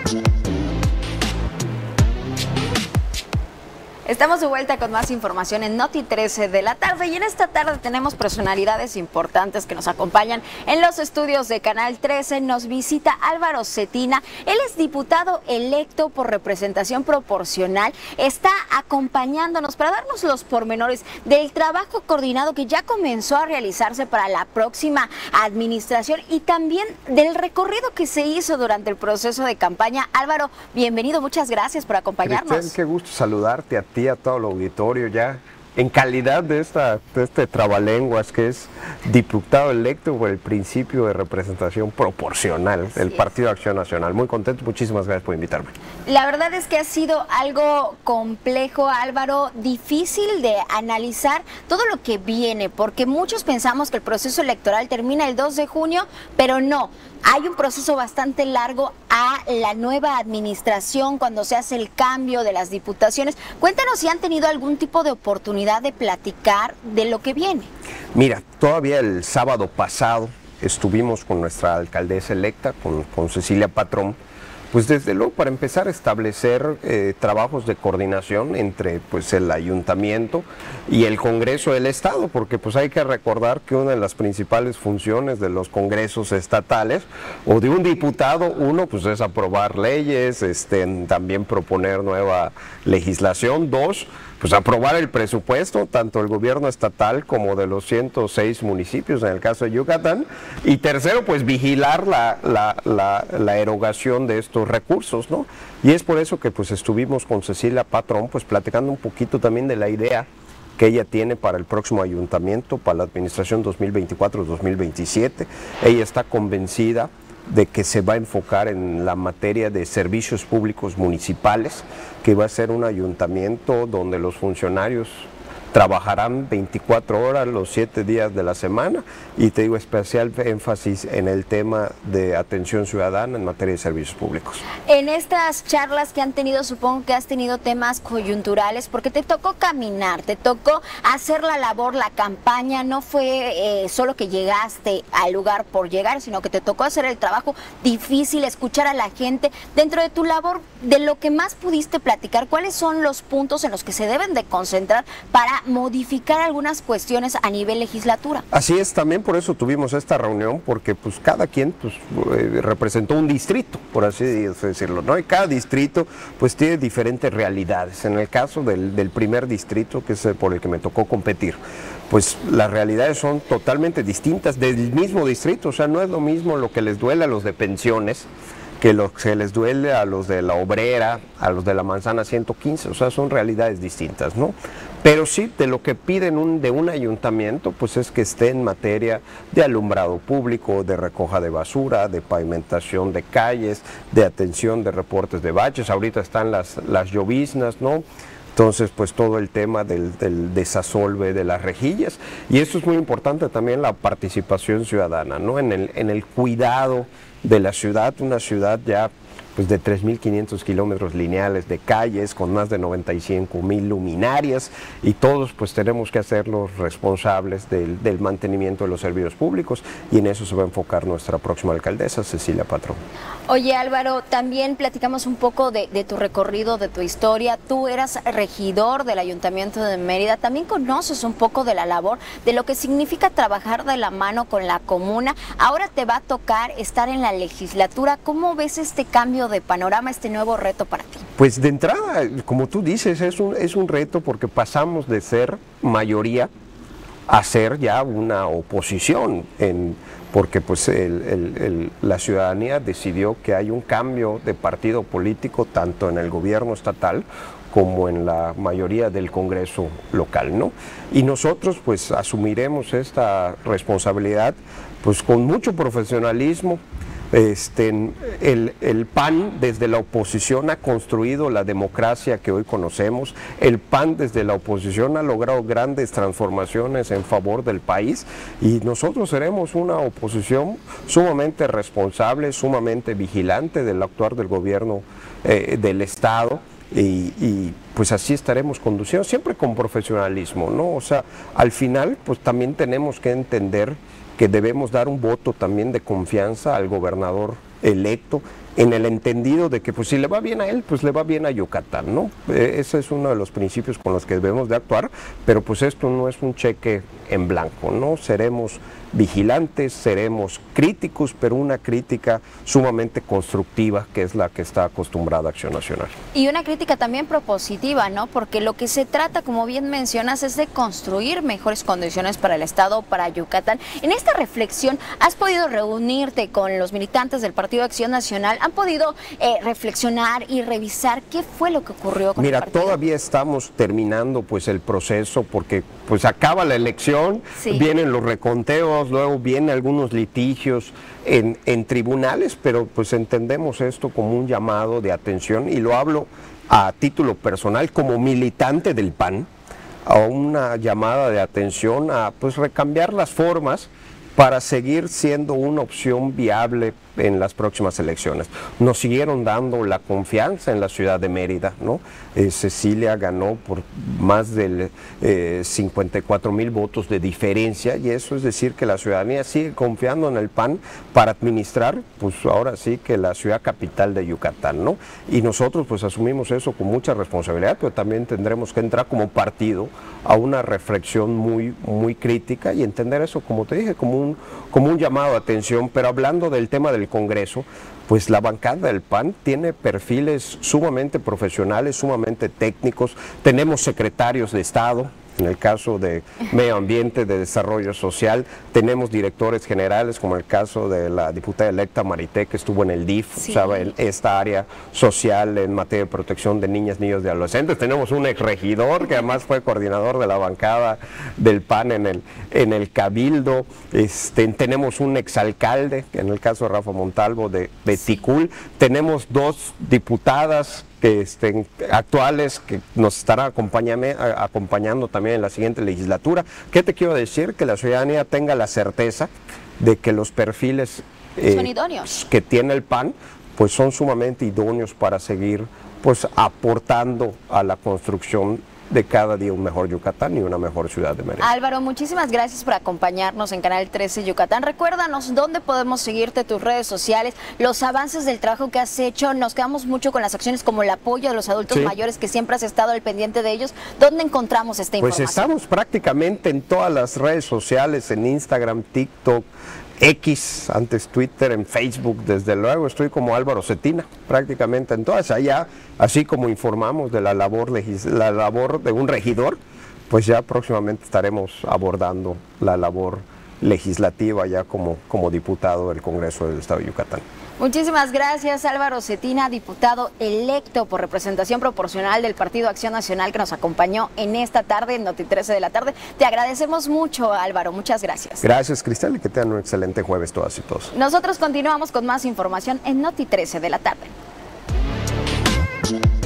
Estamos de vuelta con más información en Noti 13 de la tarde y en esta tarde tenemos personalidades importantes que nos acompañan en los estudios de Canal 13. Nos visita Álvaro Cetina, él es diputado electo por representación proporcional, está acompañándonos para darnos los pormenores del trabajo coordinado que ya comenzó a realizarse para la próxima administración y también del recorrido que se hizo durante el proceso de campaña. Álvaro, bienvenido, muchas gracias por acompañarnos. Cristel, qué gusto saludarte a ti, a todo el auditorio, ya en calidad de este trabalenguas que es diputado electo por el principio de representación proporcional del Partido Acción Nacional. Muy contento, muchísimas gracias por invitarme. La verdad es que ha sido algo complejo, Álvaro, difícil de analizar todo lo que viene, porque muchos pensamos que el proceso electoral termina el 2 de junio, pero no. Hay un proceso bastante largo a la nueva administración cuando se hace el cambio de las diputaciones. Cuéntanos si han tenido algún tipo de oportunidad de platicar de lo que viene. Mira, todavía el sábado pasado estuvimos con nuestra alcaldesa electa, con Cecilia Patrón, pues desde luego para empezar a establecer trabajos de coordinación entre pues el ayuntamiento y el Congreso del Estado, porque pues hay que recordar que una de las principales funciones de los congresos estatales o de un diputado, uno pues es aprobar leyes, también proponer nueva legislación, dos, pues aprobar el presupuesto, tanto el gobierno estatal como de los 106 municipios en el caso de Yucatán, y tercero, pues vigilar la erogación de estos recursos, ¿no? Y es por eso que pues estuvimos con Cecilia Patrón, pues platicando un poquito también de la idea que ella tiene para el próximo ayuntamiento, para la administración 2024-2027. Ella está convencida de que se va a enfocar en la materia de servicios públicos municipales, que va a ser un ayuntamiento donde los funcionarios trabajarán 24 horas los 7 días de la semana y te digo especial énfasis en el tema de atención ciudadana en materia de servicios públicos. En estas charlas que han tenido, supongo que has tenido temas coyunturales porque te tocó caminar, te tocó hacer la labor, la campaña, no fue solo que llegaste al lugar por llegar, sino que te tocó hacer el trabajo difícil, escuchar a la gente. Dentro de tu labor, de lo que más pudiste platicar, ¿cuáles son los puntos en los que se deben de concentrar para modificar algunas cuestiones a nivel legislatura? Así es, también por eso tuvimos esta reunión, porque pues cada quien pues representó un distrito, por así decirlo, ¿no? Y cada distrito pues tiene diferentes realidades. En el caso del primer distrito, que es por el que me tocó competir, pues las realidades son totalmente distintas del mismo distrito, o sea, no es lo mismo lo que les duele a los de pensiones que lo que les duele a los de la Obrera, a los de la Manzana 115, o sea, son realidades distintas, ¿no? Pero sí, de lo que piden de un ayuntamiento, pues es que esté en materia de alumbrado público, de recoja de basura, de pavimentación de calles, de atención de reportes de baches, ahorita están las lloviznas, ¿no? Entonces, pues todo el tema del desasolve de las rejillas, y eso es muy importante también, la participación ciudadana, ¿no? En el cuidado de la ciudad, una ciudad ya pues de 3.500 kilómetros lineales de calles, con más de 95,000 luminarias, y todos pues tenemos que hacerlos responsables del mantenimiento de los servicios públicos, y en eso se va a enfocar nuestra próxima alcaldesa, Cecilia Patrón. Oye, Álvaro, también platicamos un poco de tu recorrido, de tu historia. Tú eras regidor del Ayuntamiento de Mérida, también conoces un poco de la labor, de lo que significa trabajar de la mano con la comuna. Ahora te va a tocar estar en la legislatura. ¿Cómo ves este cambio de panorama, este nuevo reto para ti? Pues de entrada, como tú dices, es un reto, porque pasamos de ser mayoría a ser ya una oposición, porque pues la ciudadanía decidió que hay un cambio de partido político tanto en el gobierno estatal como en la mayoría del Congreso local, ¿no? Y nosotros pues asumiremos esta responsabilidad pues con mucho profesionalismo. El PAN desde la oposición ha construido la democracia que hoy conocemos. El PAN desde la oposición ha logrado grandes transformaciones en favor del país, y nosotros seremos una oposición sumamente responsable, sumamente vigilante del actuar del gobierno del Estado, y pues así estaremos conduciendo, siempre con profesionalismo, ¿no? O sea, al final pues también tenemos que entender que debemos dar un voto también de confianza al gobernador electo, en el entendido de que pues si le va bien a él, pues le va bien a Yucatán, ¿no? Ese es uno de los principios con los que debemos de actuar, pero pues esto no es un cheque en blanco, ¿no? Seremos vigilantes, seremos críticos, pero una crítica sumamente constructiva, que es la que está acostumbrada Acción Nacional. Y una crítica también propositiva, ¿no? Porque lo que se trata, como bien mencionas, es de construir mejores condiciones para el Estado, para Yucatán. En esta reflexión, ¿has podido reunirte con los militantes del Partido Acción Nacional? ¿Han podido reflexionar y revisar qué fue lo que ocurrió con el partido? Todavía estamos terminando pues el proceso, porque pues acaba la elección, vienen los reconteos, luego vienen algunos litigios en tribunales, pero pues entendemos esto como un llamado de atención, y lo hablo a título personal como militante del PAN, a una llamada de atención a pues recambiar las formas para seguir siendo una opción viable en las próximas elecciones. Nos siguieron dando la confianza en la ciudad de Mérida, ¿no? Cecilia ganó por más de 54,000 votos de diferencia, y eso es decir que la ciudadanía sigue confiando en el PAN para administrar, pues ahora sí que la ciudad capital de Yucatán, ¿no? Y nosotros pues asumimos eso con mucha responsabilidad, pero también tendremos que entrar como partido a una reflexión muy crítica y entender eso, como te dije, como un llamado de atención. Pero hablando del tema del Congreso, pues la bancada del PAN tiene perfiles sumamente profesionales, sumamente técnicos. Tenemos secretarios de Estado, en el caso de Medio Ambiente, de Desarrollo Social, tenemos directores generales, como el caso de la diputada electa Marité, que estuvo en el DIF, sabe, esta área social en materia de protección de niñas, niños y adolescentes. Tenemos un exregidor que además fue coordinador de la bancada del PAN en el Cabildo. Tenemos un exalcalde, en el caso de Rafa Montalvo de Ticul. Tenemos 2 diputadas actuales que nos estarán acompañando también en la siguiente legislatura. ¿Qué te quiero decir? Que la ciudadanía tenga la certeza de que los perfiles son idóneos que tiene el PAN pues son sumamente idóneos para seguir pues aportando a la construcción de cada día un mejor Yucatán y una mejor ciudad de Mérida. Álvaro, muchísimas gracias por acompañarnos en Canal 13 Yucatán. Recuérdanos dónde podemos seguirte, tus redes sociales, los avances del trabajo que has hecho. Nos quedamos mucho con las acciones como el apoyo a los adultos mayores, que siempre has estado al pendiente de ellos. ¿Dónde encontramos esta información? Pues estamos prácticamente en todas las redes sociales, en Instagram, TikTok, X, antes Twitter, en Facebook, desde luego estoy como Álvaro Cetina, prácticamente en todas. Allá, así como informamos de la labor de un regidor, pues ya próximamente estaremos abordando la labor legislativa ya como diputado del Congreso del Estado de Yucatán. Muchísimas gracias, Álvaro Cetina, diputado electo por representación proporcional del Partido Acción Nacional, que nos acompañó en esta tarde, en Noti 13 de la tarde. Te agradecemos mucho, Álvaro, muchas gracias. Gracias, Cristal, y que tengan un excelente jueves todas y todos. Nosotros continuamos con más información en Noti 13 de la tarde.